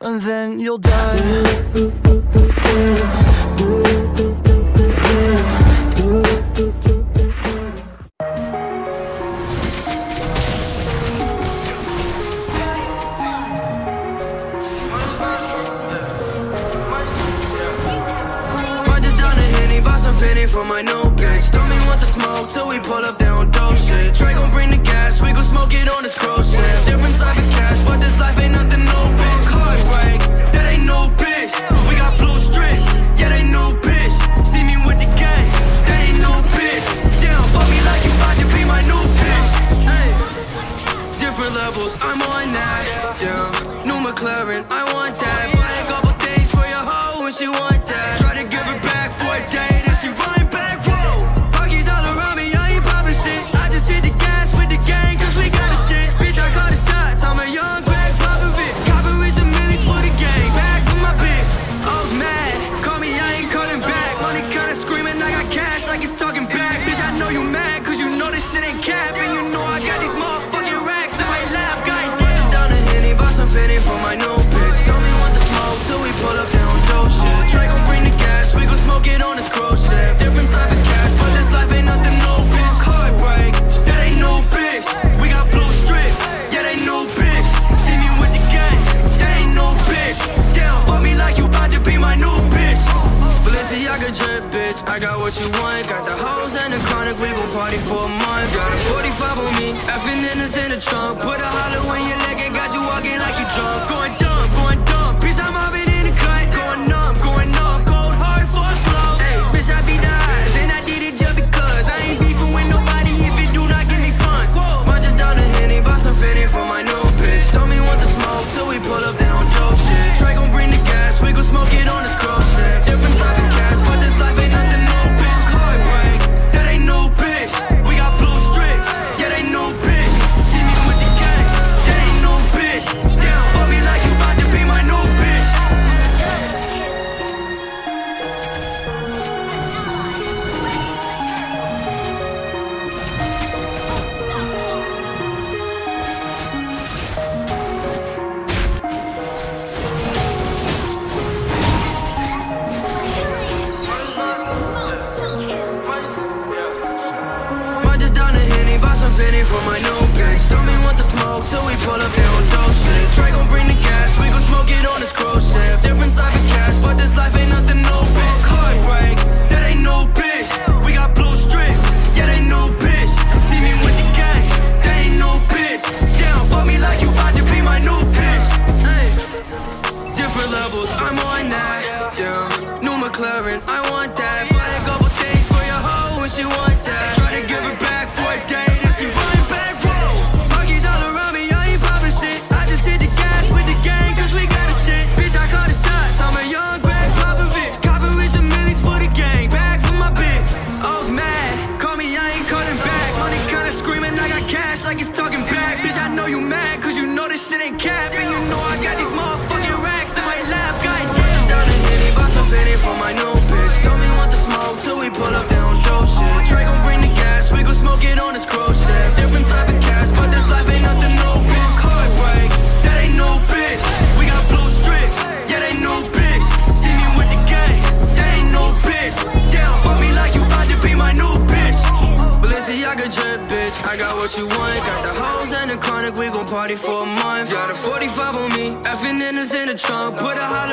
and then you'll die. For my new bitch, don't me want the smoke till we pull up down dope shit. Trey gon' bring the gas, we gon' smoke it on this crow shit. Different type of cash, but this life ain't nothing no bitch. Car break, that ain't no bitch. We got blue strips, yeah they no bitch. See me with the gang, that ain't no bitch. Damn, fuck me like you about to be my new bitch. Ay. Different levels, I'm on that. Damn, new McLaren, I want that. Buy a couple things for your hoe when she want that. Try to give her back for a day. I got what you want, got the hoes and the chronic, we gon' party for a month. Got a 45 on me, effing in us in the trunk. Put a holler when you leg it, got you walking like you drunk. Going dumb, bitch, I'm mobbing in the cut. Going numb, cold hard for a flow. Hey, bitch, I be the eyes, and I did it just because I ain't beefing with nobody if it do not give me funds. Run just down the Henny, bought some Fenty for my new bitch. Told me want the smoke till we pull up down dope shit. Trey gon' bring the gas, we gon' smoke it on this crow shit. Different type of cash, but this life ain't nothing. For my new bitch, don't me want the smoke till we pull up down dope shit. Trey gon' bring the gas, we gon' smoke it on this crow shit. Different type of cash, but this life ain't nothing no bitch. Car break, that ain't no bitch. We got blue strips, yeah they no bitch. See me with the gang, that ain't no bitch. Damn, fuck me like you about to be my new bitch. Ay. Different levels, I'm on that. Damn, new McLaren, I want that. Buy a couple things for your hoe when she want that. Try to give her back for a day. Shit ain't cap, and you know I got these motherfucking racks in my lap. Got just down the Henny, bought some Fenty for my new bitch. Don't me want the smoke till we pull up down dope shit. Trey gon' bring the gas, we gon' smoke it on this crow shit. Different type of cash, but this life ain't nothing no bitch. Car break, that ain't no bitch. We got blue strips, yeah they no bitch. See me with the gang, that ain't no bitch. Damn, fuck me like you about to be my new bitch. Balenciaga drip, bitch, I got what you want. Got the hoes and the chronic, we gon' party for a month. Got a 45 on me, effing in us in the trunk. Put a holler